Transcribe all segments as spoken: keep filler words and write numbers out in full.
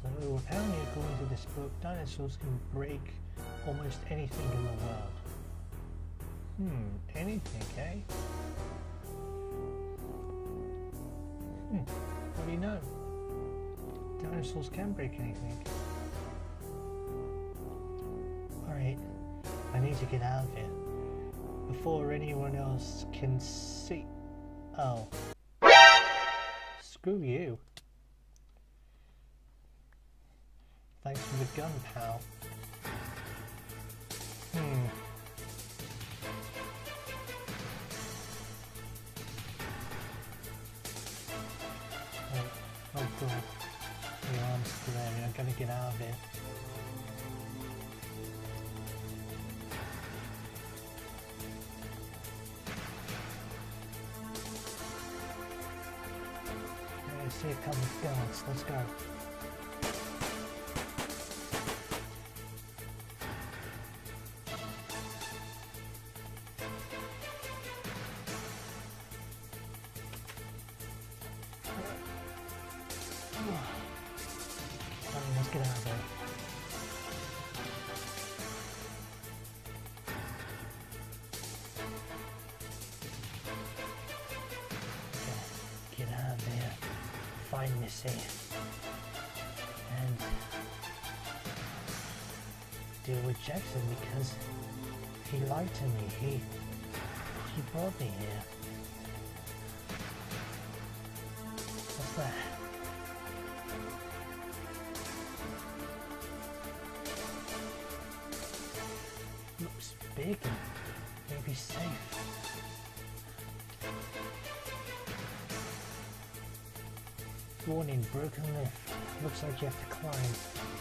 So apparently according to this book, dinosaurs can break almost anything in the world. Hmm, anything, eh? Hmm, what do you know? Dinosaurs can break anything. Alright, I need to get out of here before anyone else can see. Oh. Screw you. Thanks for the gun, pal. Hmm. Oh, oh god. The arm's flaring. I'm gonna get out of here. I see a couple of guards. Let's go. Alright, let's get out of there. Get out of there. Find Missy. And deal with Jackson because he lied to me. He he brought me here. What's that? Looks big and maybe safe. Warning, broken lift. Looks like you have to climb.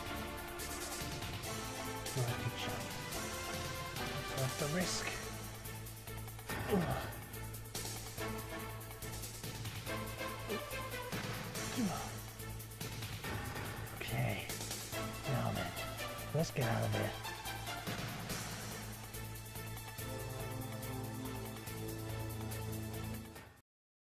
Lucky jump. It's worth the risk. Ugh. Okay. Now then, let's get out of here.